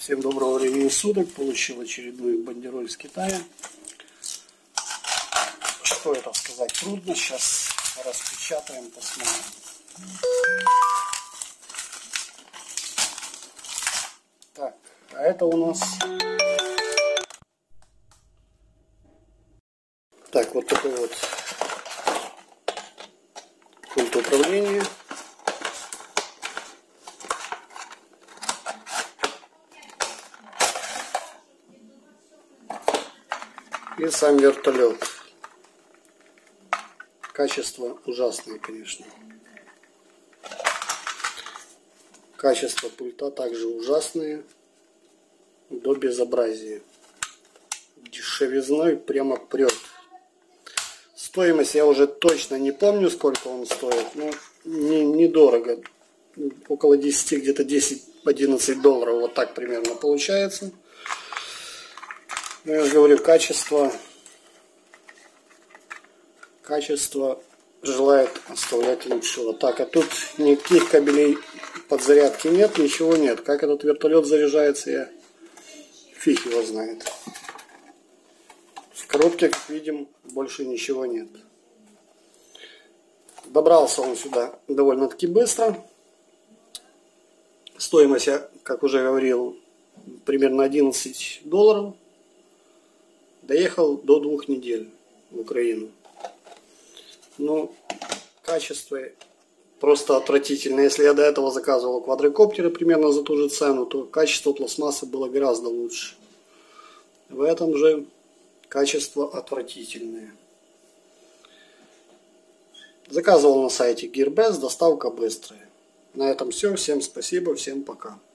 Всем доброго времени суток. Получил очередную бандероль с Китая. Что это сказать трудно. Сейчас распечатаем, посмотрим. Так, а это у нас... Так, вот такой вот пульт управления. И сам вертолет. Качество ужасное, конечно. Качество пульта также ужасное. До безобразия. Дешевизной прямо прет. Стоимость я уже точно не помню, сколько он стоит. Но недорого. Около 10, где-то 10-11 долларов. Вот так примерно получается. Я же говорю, качество желает оставлять лучшего. Так, а тут никаких кабелей подзарядки нет, ничего нет. Как этот вертолет заряжается, я фиг его знает. В коробке, как видим, больше ничего нет. Добрался он сюда довольно-таки быстро. Стоимость, я, как уже говорил, примерно 11 долларов. Доехал до 2 недель в Украину. Но качество просто отвратительное. Если я до этого заказывал квадрокоптеры примерно за ту же цену, то качество пластмассы было гораздо лучше. В этом же качество отвратительное. Заказывал на сайте Gearbest, доставка быстрая. На этом все. Всем спасибо, всем пока.